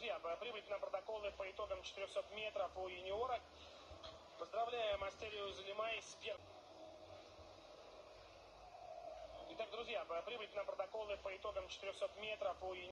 друзья, прибыть на протоколы по итогам 400 метров у юниора. Поздравляем Астерию Залимай с первым. Итак, друзья, прибыть на протоколы по итогам 400 метров у юниора.